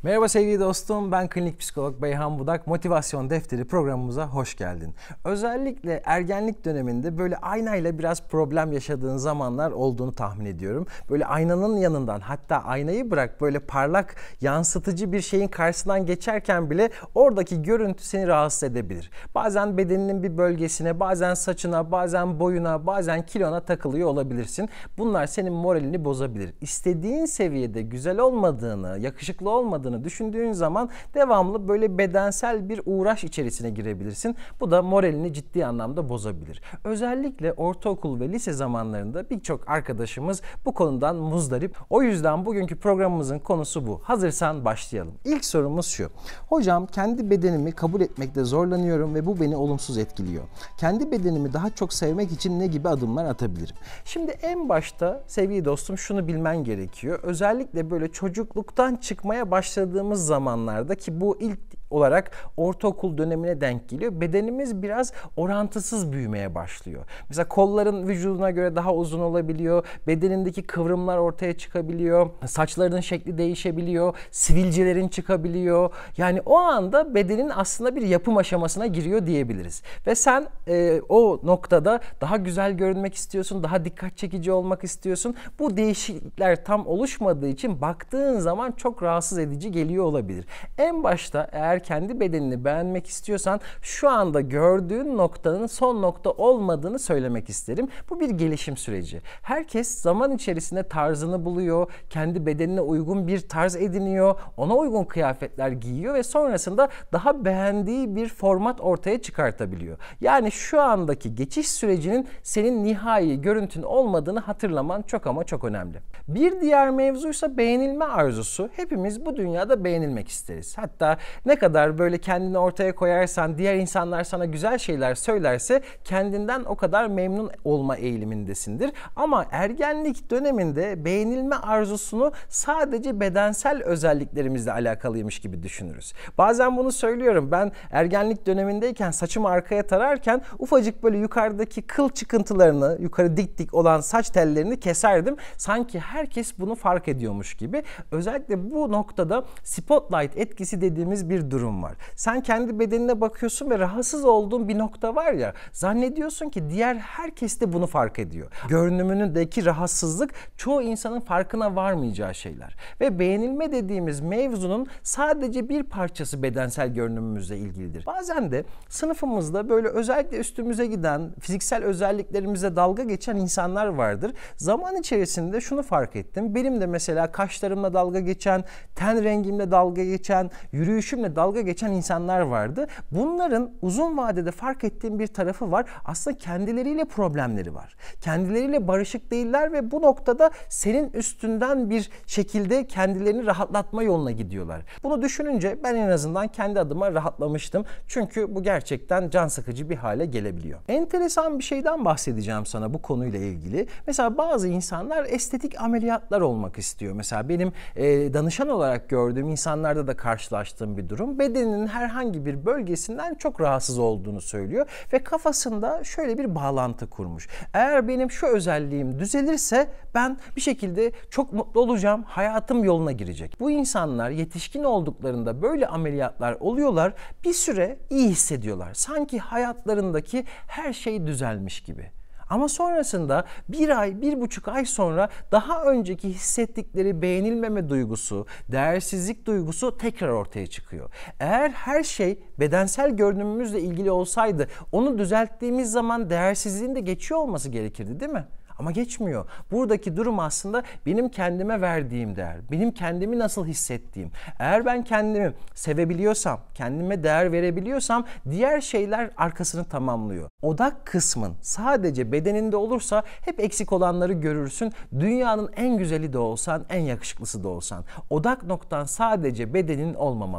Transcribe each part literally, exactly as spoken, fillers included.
Merhaba sevgili dostum, ben klinik psikolog Beyhan Budak. Motivasyon Defteri programımıza hoş geldin. Özellikle ergenlik döneminde böyle aynayla biraz problem yaşadığın zamanlar olduğunu tahmin ediyorum. Böyle aynanın yanından, hatta aynayı bırak, böyle parlak, yansıtıcı bir şeyin karşısından geçerken bile oradaki görüntü seni rahatsız edebilir. Bazen bedeninin bir bölgesine, bazen saçına, bazen boyuna, bazen kilona takılıyor olabilirsin. Bunlar senin moralini bozabilir. İstediğin seviyede güzel olmadığını, yakışıklı olmadığını düşündüğün zaman devamlı böyle bedensel bir uğraş içerisine girebilirsin. Bu da moralini ciddi anlamda bozabilir. Özellikle ortaokul ve lise zamanlarında birçok arkadaşımız bu konudan muzdarip. O yüzden bugünkü programımızın konusu bu. Hazırsan başlayalım. İlk sorumuz şu. Hocam, kendi bedenimi kabul etmekte zorlanıyorum ve bu beni olumsuz etkiliyor. Kendi bedenimi daha çok sevmek için ne gibi adımlar atabilirim? Şimdi en başta sevgili dostum şunu bilmen gerekiyor. Özellikle böyle çocukluktan çıkmaya başladığımız zamanlarda, ki bu ilk olarak ortaokul dönemine denk geliyor, bedenimiz biraz orantısız büyümeye başlıyor. Mesela kolların vücuduna göre daha uzun olabiliyor, bedenindeki kıvrımlar ortaya çıkabiliyor, saçlarının şekli değişebiliyor, sivilcelerin çıkabiliyor. Yani o anda bedenin aslında bir yapım aşamasına giriyor diyebiliriz. Ve sen e, o noktada daha güzel görünmek istiyorsun, daha dikkat çekici olmak istiyorsun. Bu değişiklikler tam oluşmadığı için baktığın zaman çok rahatsız edici geliyor olabilir. En başta eğer kendi bedenini beğenmek istiyorsan şu anda gördüğün noktanın son nokta olmadığını söylemek isterim. Bu bir gelişim süreci. Herkes zaman içerisinde tarzını buluyor, kendi bedenine uygun bir tarz ediniyor, ona uygun kıyafetler giyiyor ve sonrasında daha beğendiği bir format ortaya çıkartabiliyor. Yani şu andaki geçiş sürecinin senin nihai görüntün olmadığını hatırlaman çok ama çok önemli. Bir diğer mevzuysa beğenilme arzusu. Hepimiz bu dünyada beğenilmek isteriz. Hatta ne kadar böyle kendini ortaya koyarsan, diğer insanlar sana güzel şeyler söylerse kendinden o kadar memnun olma eğilimindesindir. Ama ergenlik döneminde beğenilme arzusunu sadece bedensel özelliklerimizle alakalıymış gibi düşünürüz. Bazen bunu söylüyorum. Ben ergenlik dönemindeyken saçımı arkaya tararken ufacık böyle yukarıdaki kıl çıkıntılarını, yukarı dik dik olan saç tellerini keserdim. Sanki herkes bunu fark ediyormuş gibi. Özellikle bu noktada spotlight etkisi dediğimiz bir durum var. Sen kendi bedenine bakıyorsun ve rahatsız olduğun bir nokta var ya, zannediyorsun ki diğer herkes de bunu fark ediyor. Görünümündeki rahatsızlık çoğu insanın farkına varmayacağı şeyler. Ve beğenilme dediğimiz mevzunun sadece bir parçası bedensel görünümümüzle ilgilidir. Bazen de sınıfımızda böyle özellikle üstümüze giden, fiziksel özelliklerimize dalga geçen insanlar vardır. Zaman içerisinde şunu fark ettim. Benim de mesela kaşlarımla dalga geçen, ten rengimle dalga geçen, yürüyüşümle dalga geçen insanlar vardı. Bunların uzun vadede fark ettiğim bir tarafı var. Aslında kendileriyle problemleri var. Kendileriyle barışık değiller ve bu noktada senin üstünden bir şekilde kendilerini rahatlatma yoluna gidiyorlar. Bunu düşününce ben en azından kendi adıma rahatlamıştım. Çünkü bu gerçekten can sıkıcı bir hale gelebiliyor. Enteresan bir şeyden bahsedeceğim sana bu konuyla ilgili. Mesela bazı insanlar estetik ameliyatlar olmak istiyor. Mesela benim e, danışan olarak gördüğüm insanlarda da karşılaştığım bir durum. Bedeninin herhangi bir bölgesinden çok rahatsız olduğunu söylüyor ve kafasında şöyle bir bağlantı kurmuş. Eğer benim şu özelliğim düzelirse ben bir şekilde çok mutlu olacağım, hayatım yoluna girecek. Bu insanlar yetişkin olduklarında böyle ameliyatlar oluyorlar, bir süre iyi hissediyorlar. Sanki hayatlarındaki her şey düzelmiş gibi. Ama sonrasında bir ay, bir buçuk ay sonra daha önceki hissettikleri beğenilmeme duygusu, değersizlik duygusu tekrar ortaya çıkıyor. Eğer her şey bedensel görünümümüzle ilgili olsaydı, onu düzelttiğimiz zaman değersizliğin de geçiyor olması gerekirdi, değil mi? Ama geçmiyor. Buradaki durum aslında benim kendime verdiğim değer, benim kendimi nasıl hissettiğim. Eğer ben kendimi sevebiliyorsam, kendime değer verebiliyorsam diğer şeyler arkasını tamamlıyor. Odak kısmın sadece bedeninde olursa hep eksik olanları görürsün. Dünyanın en güzeli de olsan, en yakışıklısı da olsan. Odak noktan sadece bedenin olmamalı.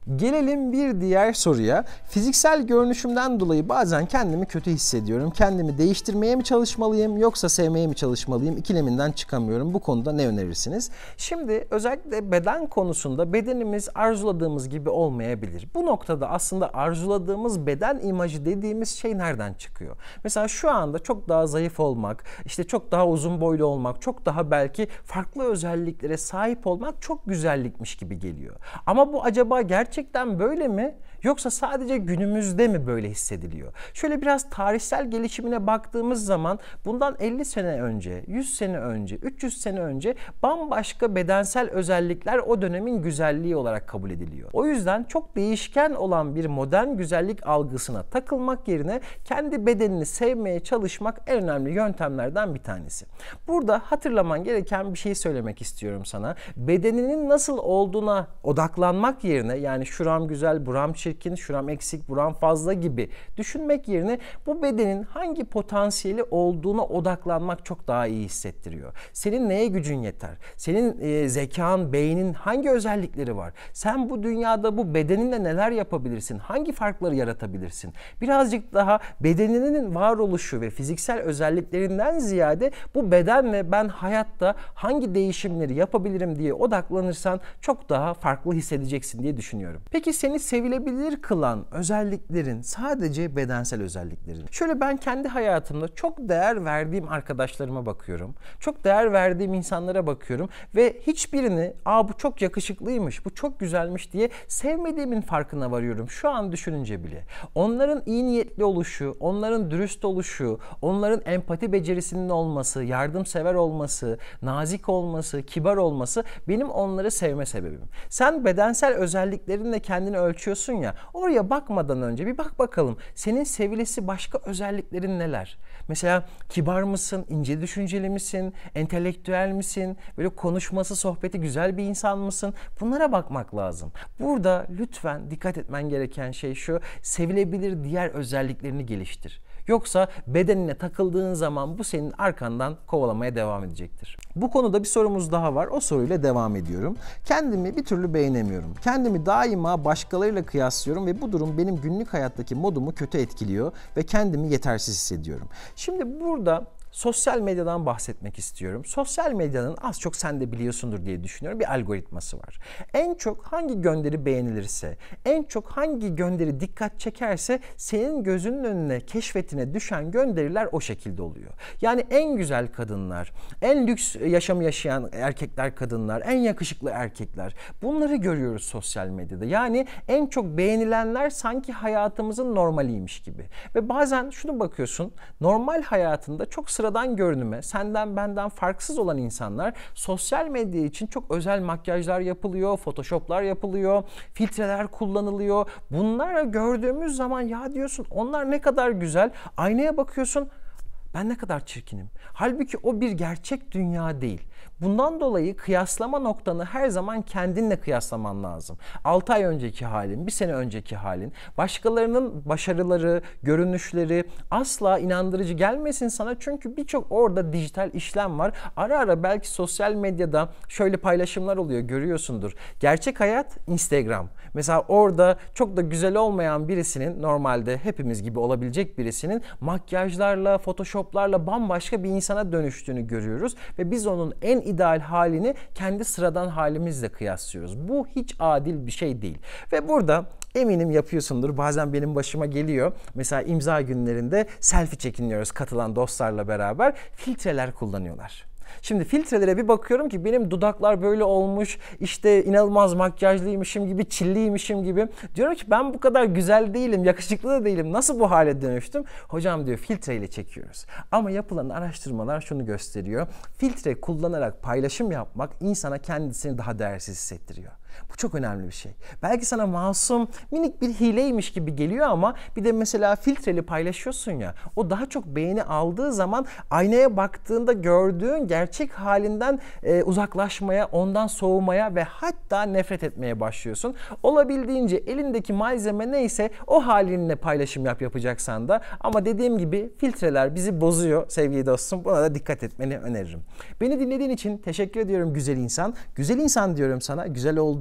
Gelelim bir diğer soruya. Fiziksel görünüşümden dolayı bazen kendimi kötü hissediyorum. Kendimi değiştirmeye mi çalışmalıyım yoksa sevmeye mi çalışmalıyım? İkileminden çıkamıyorum. Bu konuda ne önerirsiniz? Şimdi özellikle beden konusunda bedenimiz arzuladığımız gibi olmayabilir. Bu noktada aslında arzuladığımız beden imajı dediğimiz şey nereden çıkıyor? Mesela şu anda çok daha zayıf olmak, işte çok daha uzun boylu olmak, çok daha belki farklı özelliklere sahip olmak çok güzellikmiş gibi geliyor. Ama bu acaba gerçekten Gerçekten böyle mi? Yoksa sadece günümüzde mi böyle hissediliyor? Şöyle biraz tarihsel gelişimine baktığımız zaman bundan elli sene önce, yüz sene önce, üç yüz sene önce bambaşka bedensel özellikler o dönemin güzelliği olarak kabul ediliyor. O yüzden çok değişken olan bir modern güzellik algısına takılmak yerine kendi bedenini sevmeye çalışmak en önemli yöntemlerden bir tanesi. Burada hatırlaman gereken bir şey söylemek istiyorum sana. Bedeninin nasıl olduğuna odaklanmak yerine, yani şuram güzel, buram çirkin, şuram eksik, buram fazla gibi düşünmek yerine bu bedenin hangi potansiyeli olduğuna odaklanmak çok daha iyi hissettiriyor. Senin neye gücün yeter? Senin e, zekan, beynin hangi özellikleri var? Sen bu dünyada bu bedeninle neler yapabilirsin? Hangi farkları yaratabilirsin? Birazcık daha bedeninin varoluşu ve fiziksel özelliklerinden ziyade bu bedenle ben hayatta hangi değişimleri yapabilirim diye odaklanırsan çok daha farklı hissedeceksin diye düşünüyorum. Peki seni sevilebilir kılan özelliklerin sadece bedensel özelliklerin. Şöyle ben kendi hayatımda çok değer verdiğim arkadaşlarıma bakıyorum. Çok değer verdiğim insanlara bakıyorum ve hiçbirini "Aa bu çok yakışıklıymış, bu çok güzelmiş" diye sevmediğimin farkına varıyorum şu an düşününce bile. Onların iyi niyetli oluşu, onların dürüst oluşu, onların empati becerisinin olması, yardımsever olması, nazik olması, kibar olması benim onları sevme sebebim. Sen bedensel özelliklerinle kendini ölçüyorsun ya, oraya bakmadan önce bir bak bakalım senin sevilesi başka özelliklerin neler? Mesela kibar mısın, ince düşünceli misin, entelektüel misin, böyle konuşması, sohbeti güzel bir insan mısın? Bunlara bakmak lazım. Burada lütfen dikkat etmen gereken şey şu: sevilebilir diğer özelliklerini geliştir. Yoksa bedenine takıldığın zaman bu senin arkandan kovalamaya devam edecektir. Bu konuda bir sorumuz daha var. O soruyla devam ediyorum. Kendimi bir türlü beğenemiyorum. Kendimi daima başkalarıyla kıyaslıyorum ve bu durum benim günlük hayattaki modumu kötü etkiliyor ve kendimi yetersiz hissediyorum. Şimdi burada sosyal medyadan bahsetmek istiyorum. Sosyal medyanın az çok sen de biliyorsundur diye düşünüyorum bir algoritması var. En çok hangi gönderi beğenilirse, en çok hangi gönderi dikkat çekerse senin gözünün önüne, keşfetine düşen gönderiler o şekilde oluyor. Yani en güzel kadınlar, en lüks yaşamı yaşayan erkekler, kadınlar, en yakışıklı erkekler, bunları görüyoruz sosyal medyada. Yani en çok beğenilenler sanki hayatımızın normaliymiş gibi. Ve bazen şunu bakıyorsun, normal hayatında çok sıradan görünüme, senden benden farksız olan insanlar sosyal medya için çok özel makyajlar yapılıyor, photoshoplar yapılıyor, filtreler kullanılıyor. Bunları gördüğümüz zaman ya diyorsun onlar ne kadar güzel, aynaya bakıyorsun ben ne kadar çirkinim. Halbuki o bir gerçek dünya değil. Bundan dolayı kıyaslama noktanı her zaman kendinle kıyaslaman lazım. altı ay önceki halin, bir sene önceki halin, başkalarının başarıları, görünüşleri asla inandırıcı gelmesin sana. Çünkü birçok orada dijital işlem var. Ara ara belki sosyal medyada şöyle paylaşımlar oluyor, görüyorsundur. Gerçek hayat Instagram. Mesela orada çok da güzel olmayan birisinin, normalde hepimiz gibi olabilecek birisinin makyajlarla, photoshoplarla bambaşka bir insana dönüştüğünü görüyoruz ve biz onun en ideal halini kendi sıradan halimizle kıyaslıyoruz. Bu hiç adil bir şey değil. Ve burada eminim yapıyorsundur. Bazen benim başıma geliyor. Mesela imza günlerinde selfie çekiniyoruz katılan dostlarla beraber. Filtreler kullanıyorlar. Şimdi filtrelere bir bakıyorum ki benim dudaklar böyle olmuş, işte inanılmaz makyajlıymışım gibi, çilliymişim gibi. Diyorum ki ben bu kadar güzel değilim, yakışıklı da değilim. Nasıl bu hale dönüştüm? Hocam diyor filtreyle çekiyoruz. Ama yapılan araştırmalar şunu gösteriyor. Filtre kullanarak paylaşım yapmak insana kendisini daha değersiz hissettiriyor. Bu çok önemli bir şey. Belki sana masum, minik bir hileymiş gibi geliyor ama bir de mesela filtreli paylaşıyorsun ya, o daha çok beğeni aldığı zaman aynaya baktığında gördüğün gerçek halinden e, uzaklaşmaya, ondan soğumaya ve hatta nefret etmeye başlıyorsun. Olabildiğince elindeki malzeme neyse o halinle paylaşım yap yapacaksan da, ama dediğim gibi filtreler bizi bozuyor sevgili dostum. Buna da dikkat etmeni öneririm. Beni dinlediğin için teşekkür ediyorum güzel insan. Güzel insan diyorum sana. Güzel olduğun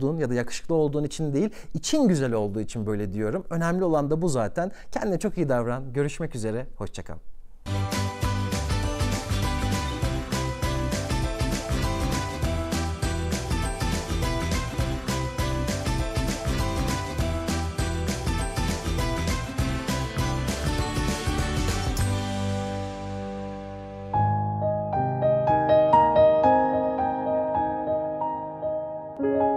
olduğun ya da yakışıklı olduğun için değil, için güzel olduğu için böyle diyorum. Önemli olan da bu zaten. Kendine çok iyi davran. Görüşmek üzere. Hoşça kal. Thank you.